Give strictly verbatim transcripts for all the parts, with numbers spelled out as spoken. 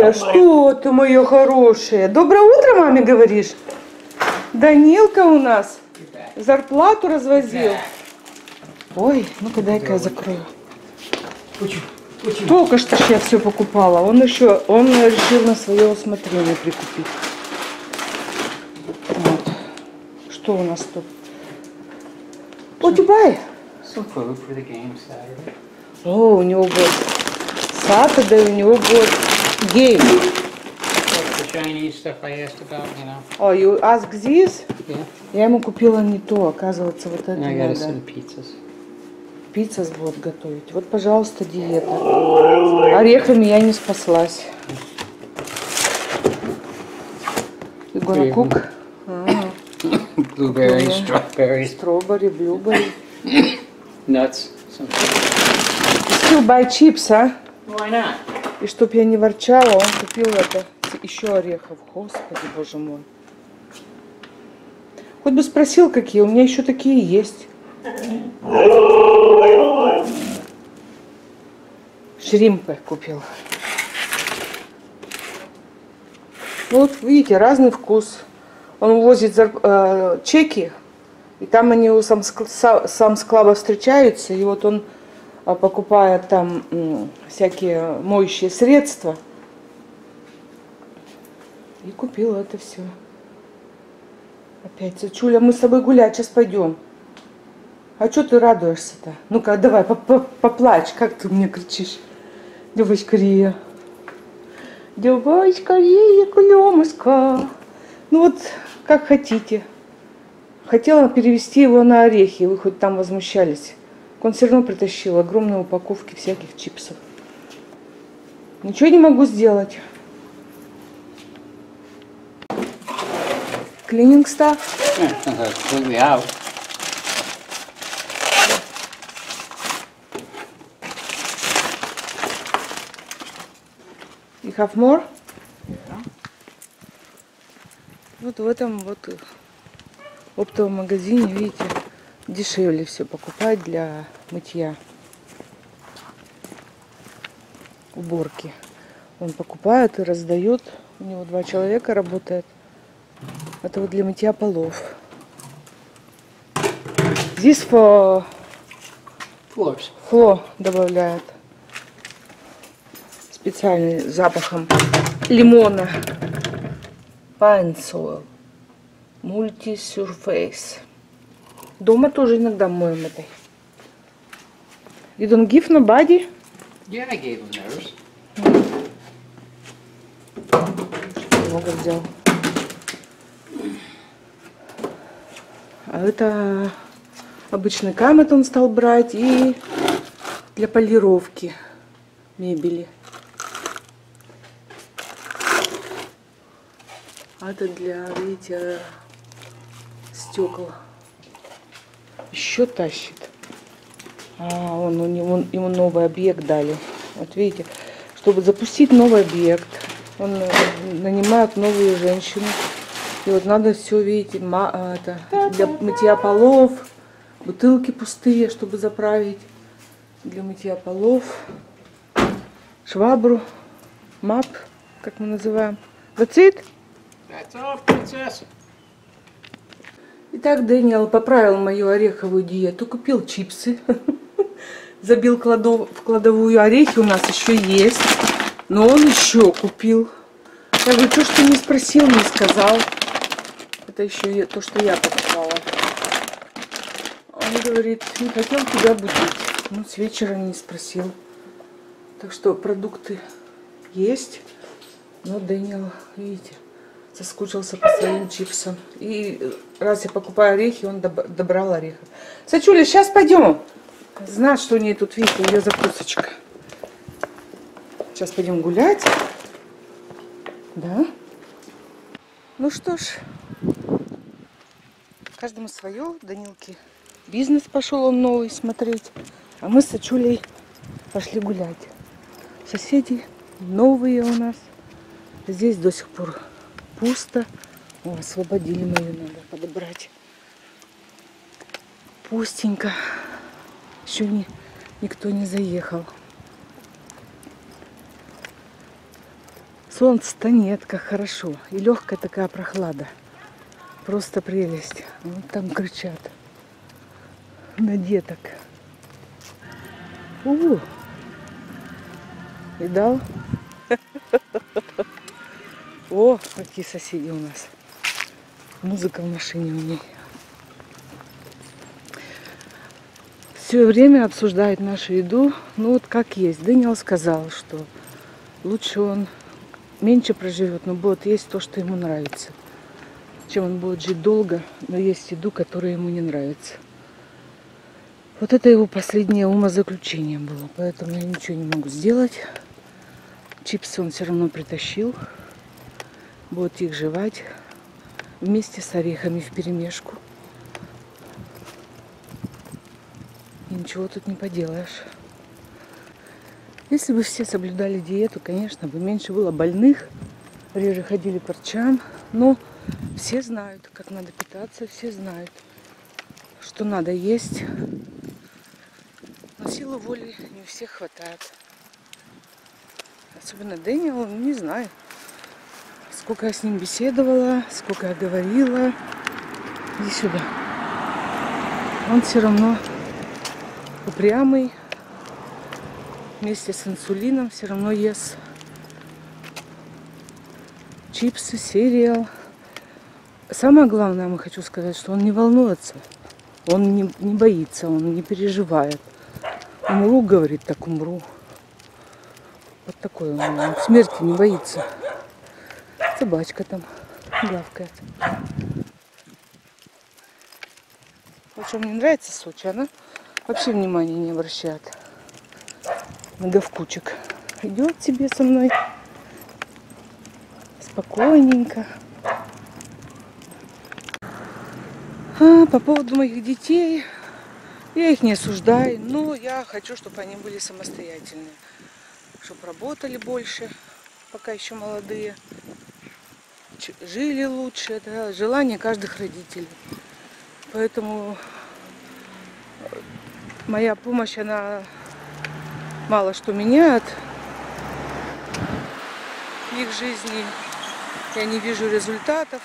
Да что ты, моя хорошая. Доброе утро, маме, говоришь? Данилка у нас зарплату развозил. Ой, ну-ка дай-ка я закрою. Только что ж я все покупала. Он еще, он решил на свое усмотрение прикупить. Вот. Что у нас тут? What you buy? Some food for the game Saturday. О, у него будет Saturday, у него будет game. Like the Chinese stuff I asked about, you know. Oh, you ask this? Yeah. Я ему купила не то, оказывается, вот это And I got us надо. some pizzas. Пицца будет готовить. Вот, пожалуйста, диета. Орехами я не спаслась. You gonna cook? Ah. Blueberries, strawberries, Strawberry, blueberry. nuts. Some... Still buy chips, а? Why not? И чтоб я не ворчала, он купил это еще орехов. Господи, боже мой. Хоть бы спросил, какие. У меня еще такие есть. Шримпы купил. Вот видите, разный вкус. Он возит э, чеки, и там они у сам, сам склаба встречаются, и вот он э, покупает там э, всякие моющие средства. И купил это все. Опять, Чуля, мы с тобой гулять сейчас пойдем. А что ты радуешься-то? Ну-ка, давай, поплачь, как ты мне кричишь. Девочка Рия. Девочка Рия, клемушка. Ну вот, как хотите. Хотела перевести его на орехи, вы хоть там возмущались. Он все равно притащил огромные упаковки всяких чипсов. Ничего не могу сделать. Cleaning stuff. Completely out. You have more? Yeah. Вот в этом вот оптовом магазине, видите, дешевле все покупать для мытья, уборки. Он покупает и раздает. У него два человека работает. Это вот для мытья полов. Здесь фло, фло добавляет. Специальный запахом лимона. Pine Soil. Multi-Surface. Дома тоже иногда моем этой. You don't give nobody? Yeah, I gave them theirs. Много взял. А это обычный камень он стал брать и для полировки мебели. А это для, видите, стекол. Еще тащит. А, он, у него, ему новый объект дали. Вот видите, чтобы запустить новый объект, он нанимает новую женщину. И вот надо все, видите, ма, это, для мытья полов, бутылки пустые, чтобы заправить. Для мытья полов, швабру, мап, как мы называем. That's it? That's all, princess. Итак, Дэниел поправил мою ореховую диету, купил чипсы, забил кладов, в кладовую орехи, у нас еще есть, но он еще купил. Я говорю, что ж ты не спросил, не сказал. Это еще то, что я покупала. Он говорит, не хотел тебя будить, ну с вечера не спросил. Так что продукты есть, но Дэниел, видите, соскучился по своим чипсам. И раз я покупаю орехи, он добрал орехов. Сачуля, сейчас пойдем. Знает, что у нее тут, видите, ее закусочка. Сейчас пойдем гулять. Да. Ну что ж, каждому свое. Данилке бизнес пошел он новый смотреть. А мы с Сачулей пошли гулять. Соседи новые у нас. Здесь до сих пор пусто. О, освободили мою, надо подобрать. Пустенько. Еще не, никто не заехал. Солнца-то нет, как хорошо. И легкая такая прохлада. Просто прелесть. Вот там кричат на деток. У, видал? О, какие соседи у нас. Музыка в машине у ней. Все время обсуждают нашу еду. Ну вот как есть. Дэниел сказал, что лучше он меньше проживет, но будет есть то, что ему нравится, чем он будет жить долго, но есть еду, которая ему не нравится. Вот это его последнее умозаключение было. Поэтому я ничего не могу сделать. Чипсы он все равно притащил. Будет их жевать вместе с орехами вперемешку. И ничего тут не поделаешь. Если бы все соблюдали диету, конечно, бы меньше было больных, реже ходили к врачам. Но все знают, как надо питаться, все знают, что надо есть. Но силы воли не у всех хватает. Особенно Дэниел, не знаю, сколько я с ним беседовала, сколько я говорила. Иди сюда. Он все равно упрямый. Вместе с инсулином все равно ест чипсы, сериал. Самое главное, я хочу сказать, что он не волнуется. Он не, не боится, он не переживает. Умру, говорит, так умру. Вот такой он. Он смерти не боится. Собачка там гавкает. Вот что мне нравится Сочи, она вообще внимания не обращает на гавкучек. Идет себе со мной спокойненько. А, по поводу моих детей, я их не осуждаю, но я хочу, чтобы они были самостоятельные, чтобы работали больше, пока еще молодые, жили лучше. Это желание каждых родителей. Поэтому моя помощь, она мало что меняет в их жизни. Я не вижу результатов.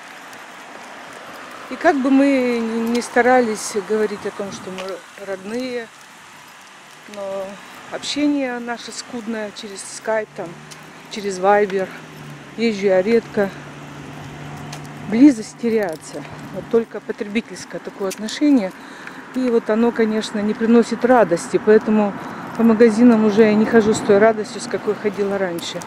И как бы мы ни старались говорить о том, что мы родные, но общение наше скудное через скайп, там, через вайбер, езжу я редко, близость теряется. Вот только потребительское такое отношение. И вот оно, конечно, не приносит радости, поэтому по магазинам уже я не хожу с той радостью, с какой ходила раньше.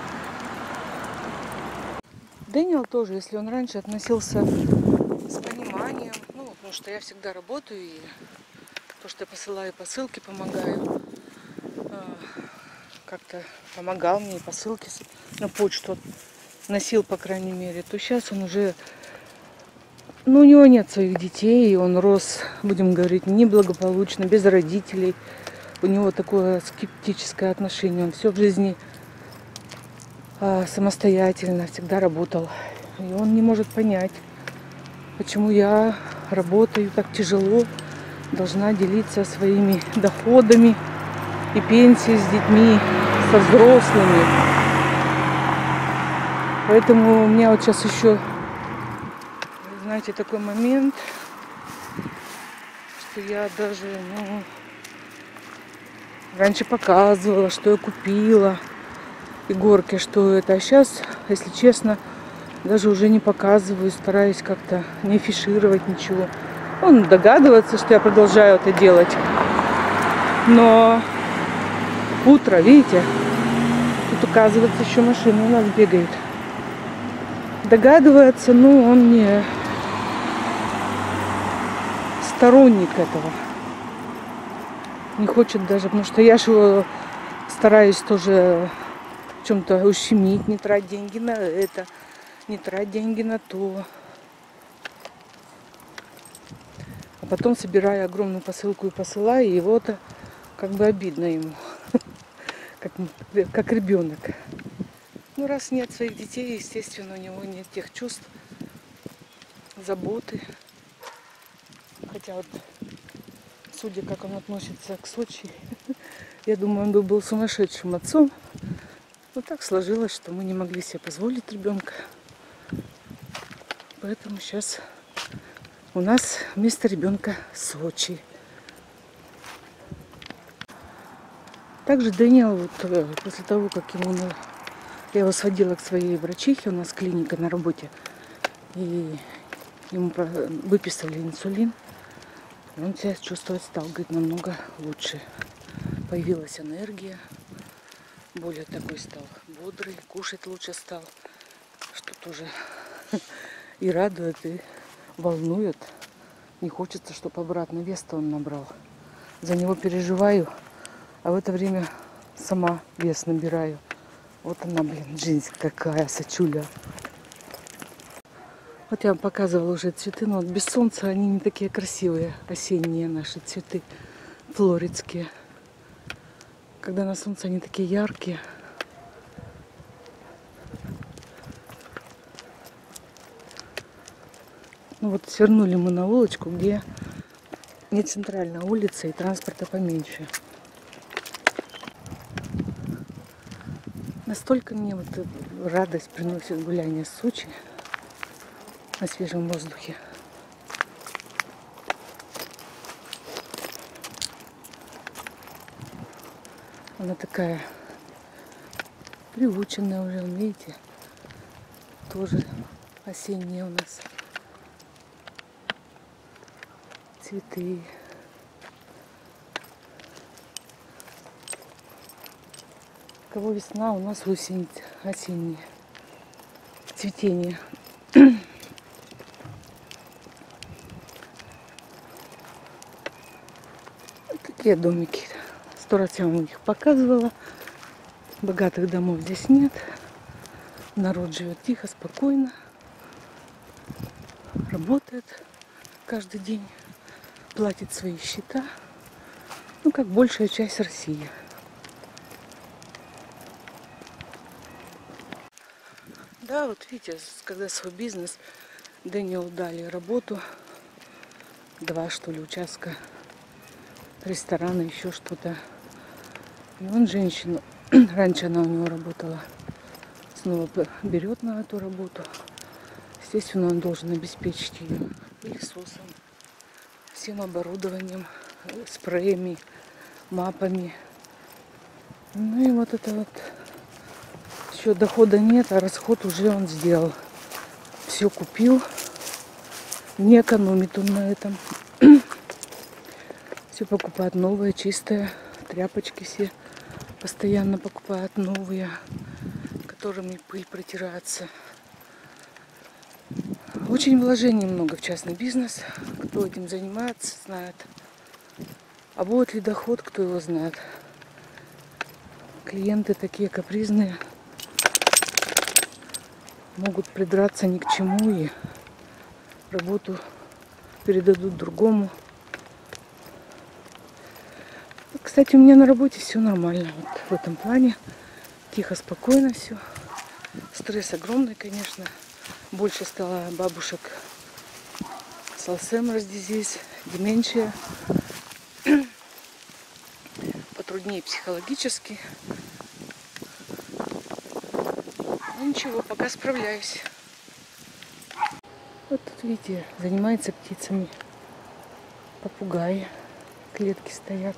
Дэниел тоже, если он раньше относился с пониманием, ну, потому что я всегда работаю, и то, что я посылаю посылки, помогаю, как-то помогал мне, и посылки на почту носил, по крайней мере, то сейчас он уже, ну, у него нет своих детей, и он рос, будем говорить, неблагополучно, без родителей. У него такое скептическое отношение, он все в жизни а, самостоятельно, всегда работал. И он не может понять, почему я работаю так тяжело, должна делиться своими доходами и пенсией с детьми, со взрослыми. Поэтому у меня вот сейчас еще, знаете, такой момент, что я даже, ну, раньше показывала, что я купила Егорке, что это. А сейчас, если честно, даже уже не показываю, стараюсь как-то не афишировать ничего. Он догадывается, что я продолжаю это делать. Но утро, видите, тут, оказывается, еще машина у нас бегает. Догадывается, но он не сторонник этого. Не хочет даже, потому что я же его стараюсь тоже в чем-то ущемить, не трать деньги на это, не трать деньги на то. А потом собираю огромную посылку и посылаю, и его-то как бы обидно ему, как, как ребенок. Ну, раз нет своих детей, естественно, у него нет тех чувств, заботы. Хотя вот, судя, как он относится к Сочи, я думаю, он бы был сумасшедшим отцом. Вот так сложилось, что мы не могли себе позволить ребенка. Поэтому сейчас у нас вместо ребенка Сочи. Также Дэниел, вот, после того, как ему, я его сводила к своей врачихе, у нас клиника на работе, и ему выписали инсулин, он себя чувствовать стал, говорит, намного лучше. Появилась энергия, более такой стал бодрый, кушать лучше стал, что тоже и радует, и волнует. Не хочется, чтобы обратно вес-то он набрал. За него переживаю, а в это время сама вес набираю. Вот она, блин, жизнь какая, сочуля. Вот я вам показывала уже цветы, но вот без солнца они не такие красивые, осенние наши цветы, флоридские. Когда на солнце они такие яркие. Ну вот свернули мы на улочку, где не центральная улица и транспорта поменьше. Настолько мне вот радость приносит гуляние в Сочи на свежем воздухе. Она такая приученная уже, видите, тоже осенняя у нас. Цветы. У кого весна, у нас осень, осеннее цветение. Такие домики. Сто раз я вам их показывала. Богатых домов здесь нет. Народ живет тихо, спокойно. Работает каждый день. Платит свои счета. Ну, как большая часть России. Да, вот видите, когда свой бизнес, Дэниелу дали работу. Два, что ли, участка ресторана, еще что-то. И он женщину, раньше она у него работала, снова берет на эту работу. Естественно, он должен обеспечить ее пылесосом, всем оборудованием, спреями, мапами. Ну и вот это вот. Еще дохода нет, а расход уже он сделал. Все купил. Не экономит он на этом. Все покупает новое, чистое. Тряпочки все постоянно покупают новые, которыми пыль протирается. Очень вложений много в частный бизнес. Кто этим занимается, знает. А будет ли доход, кто его знает. Клиенты такие капризные. Могут придраться ни к чему и работу передадут другому. Кстати, у меня на работе все нормально. Вот в этом плане. Тихо, спокойно все. Стресс огромный, конечно. Больше стало бабушек с Альцгеймер здесь, деменция. Потруднее психологически. Ну ничего, пока справляюсь. Вот тут, видите, занимается птицами. Попугаи. Клетки стоят.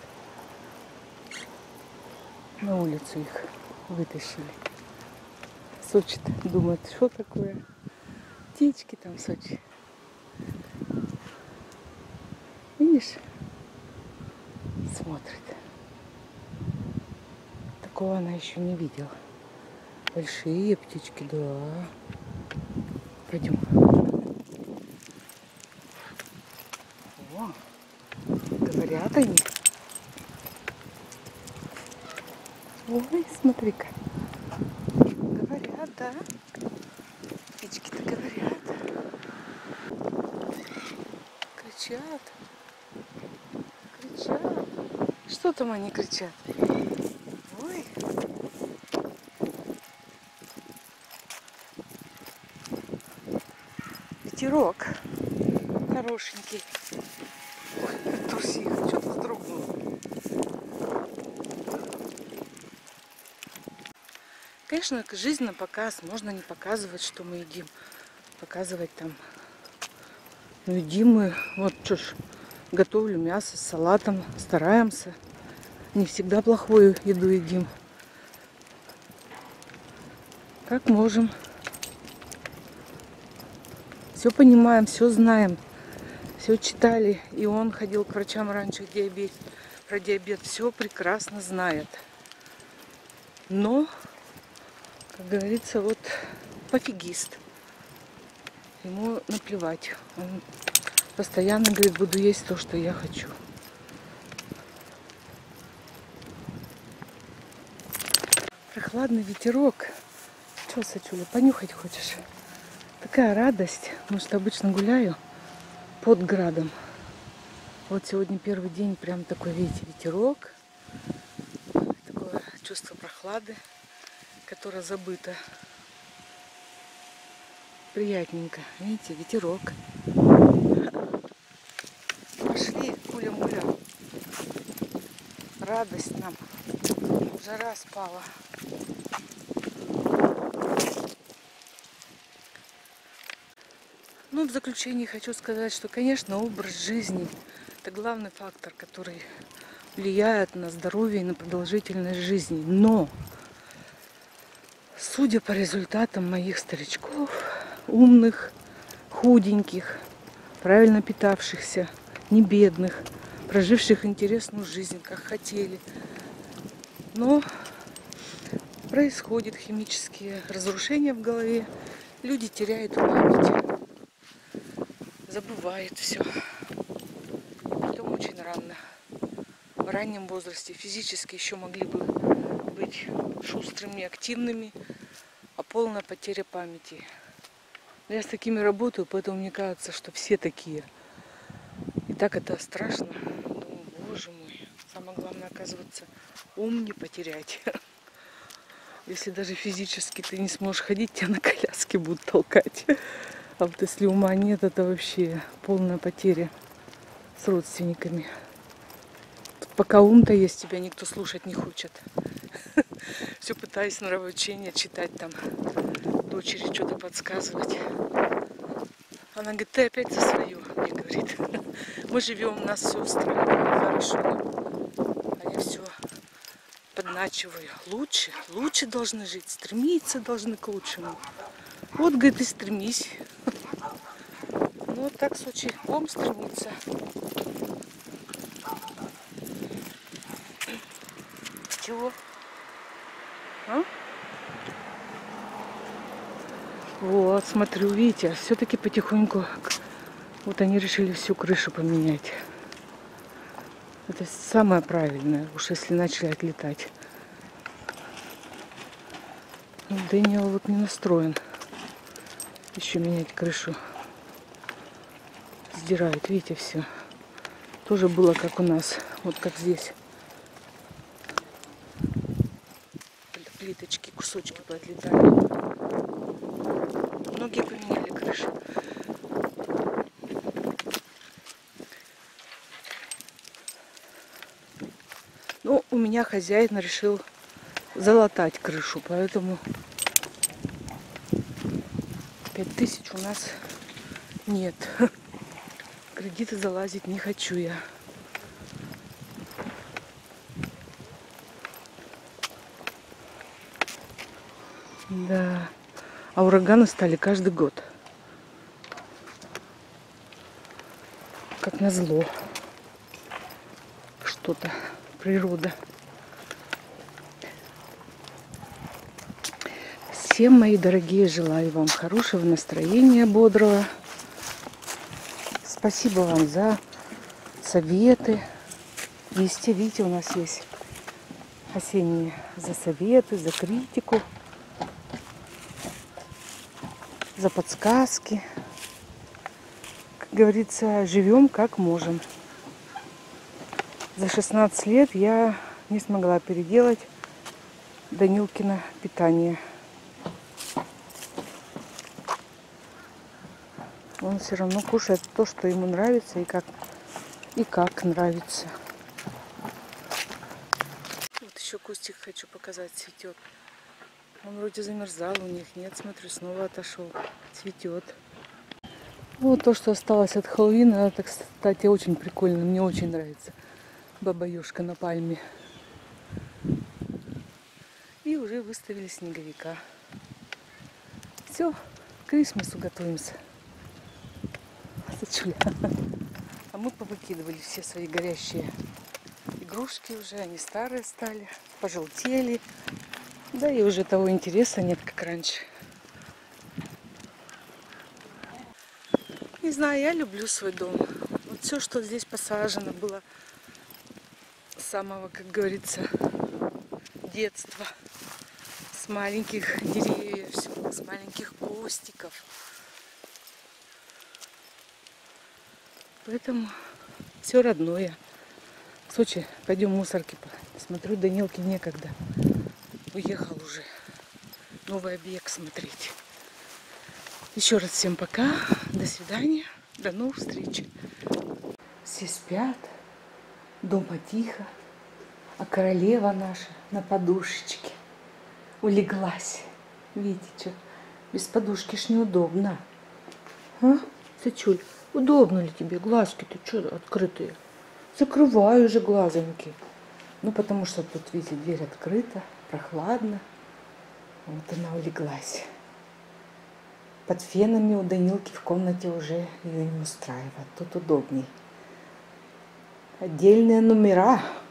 На улицу их вытащили. Сочи думает, что такое? Птички там в Сочи. Видишь? Смотрит. Такого она еще не видела. Большие птички, да. Пойдем. О, говорят они. Ой, смотри-ка. Говорят, да. Птички-то говорят. Кричат. Кричат. Что там они кричат? Ой. Ветерок. Хорошенький. Ой, трусиха. Что-то вздрогнуло. Конечно, жизнь на показ. Можно не показывать, что мы едим. Показывать там. Ну, едим мы. Вот что ж, готовлю мясо с салатом. Стараемся. Не всегда плохую еду едим. Как можем. Все понимаем, все знаем. Все читали. И он ходил к врачам раньше, диабет, про диабет. Все прекрасно знает. Но, как говорится, вот пофигист. Ему наплевать. Он постоянно говорит, буду есть то, что я хочу. Прохладный ветерок. Что, Сачуля, понюхать хочешь? Такая радость, потому что обычно гуляю под градом. Вот сегодня первый день, прям такой, видите, ветерок. Такое чувство прохлады, которое забыто. Приятненько. Видите, ветерок. Пошли, гуля-муля. Радость нам. Жара спала. Ну, в заключение хочу сказать, что, конечно, образ жизни – это главный фактор, который влияет на здоровье и на продолжительность жизни. Но, судя по результатам моих старичков, умных, худеньких, правильно питавшихся, не бедных, проживших интересную жизнь, как хотели. Но происходят химические разрушения в голове, люди теряют память, забывают все. И потом очень рано. В раннем возрасте физически еще могли бы быть шустрыми, активными, а полная потеря памяти. Но я с такими работаю, поэтому мне кажется, что все такие. И так это страшно. Думаю, боже мой. Самое главное, оказывается, ум не потерять. Если даже физически ты не сможешь ходить, тебя на коляске будут толкать. А вот если ума нет, это вообще полная потеря с родственниками. Тут пока ум-то есть, тебя никто слушать не хочет. Все пытаюсь нравоучения читать там, дочери что-то подсказывать. Она говорит, ты опять за свое, мне говорит. Мы живем, у нас все устраивает, хорошо. А я все подначиваю. Лучше, лучше должны жить, стремиться должны к лучшему. Вот, говорит, и стремись. Ну, вот так с учеником стремиться. Чего? А? Вот, смотрю, видите, все-таки потихоньку вот они решили всю крышу поменять. Это самое правильное, уж если начали отлетать. Но Дэниел вот не настроен еще менять крышу. Сдирает, видите, все. Тоже было как у нас, вот как здесь. Плиточки, кусочки поотлетали. Многие поменяли крыши. Ну, у меня хозяин решил залатать крышу, поэтому пять тысяч у нас нет. Кредиты залазить не хочу я. Да. А ураганы стали каждый год. Как назло. Что-то. Природа. Всем, мои дорогие, желаю вам хорошего настроения, бодрого. Спасибо вам за советы. Везде, видите, у нас есть осенние за советы, за критику, за подсказки. Как говорится, живем как можем. За шестнадцать лет я не смогла переделать Данилкино питание. Он все равно кушает то, что ему нравится и как, и как нравится. Вот еще кустик хочу показать, цветет. Он вроде замерзал, у них нет, смотрю, снова отошел. Цветет. Вот то, что осталось от Хэллоуина, это, кстати, очень прикольно. Мне очень нравится. Баба-ёжка на пальме. И уже выставили снеговика. Все, к Крисмасу готовимся. Сачуля. А мы повыкидывали все свои горящие игрушки уже. Они старые стали, пожелтели. Да и уже того интереса нет, как раньше. Не знаю, я люблю свой дом. Вот все, что здесь посажено было с самого, как говорится, детства. С маленьких деревьев, всё, с маленьких кустиков. Поэтому все родное. В Сочи пойдем мусорки. Смотрю, Данилке некогда. Уехал уже. Новый объект смотреть. Еще раз всем пока. До свидания. До новых встреч. Все спят. Дома тихо. А королева наша на подушечке улеглась. Видите, что? Без подушки ж неудобно. А? Сачуль, удобно ли тебе? Глазки-то что открытые? Закрывай уже глазоньки. Ну, потому что тут, видите, дверь открыта, прохладно. Вот она улеглась. Под фенами у Данилки в комнате уже ее не устраивает. Тут удобней. Отдельные номера.